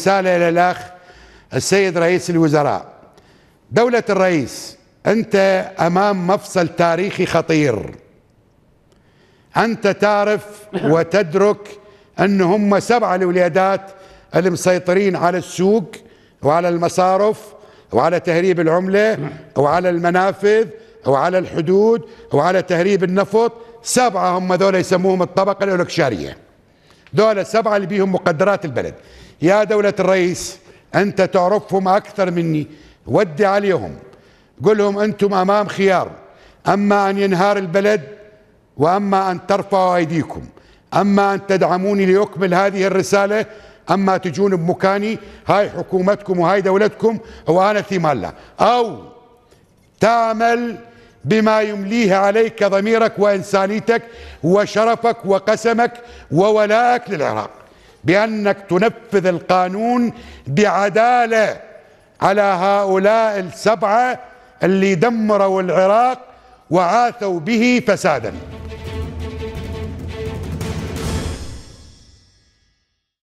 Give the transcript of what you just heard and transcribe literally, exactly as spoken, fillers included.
رسالة إلى الأخ السيد رئيس الوزراء. دولة الرئيس، أنت أمام مفصل تاريخي خطير. أنت تعرف وتدرك أن هم سبعة الولادات اللي مسيطرين على السوق وعلى المصارف وعلى تهريب العملة وعلى المنافذ وعلى الحدود وعلى تهريب النفط. سبعة هم ذولا يسموهم الطبقة الأولكشارية، ذولا سبعة اللي بيهم مقدرات البلد. يا دولة الرئيس، أنت تعرفهم أكثر مني، ودي عليهم قل لهم أنتم أمام خيار: أما أن ينهار البلد، وأما أن ترفعوا أيديكم، أما أن تدعموني ليكمل هذه الرسالة، أما تجون بمكاني. هاي حكومتكم وهاي دولتكم وأنا ثيمان الله، أو تعمل بما يمليه عليك ضميرك وإنسانيتك وشرفك وقسمك وولائك للعراق، بأنك تنفذ القانون بعدالة على هؤلاء السبعة اللي دمروا العراق وعاثوا به فسادا.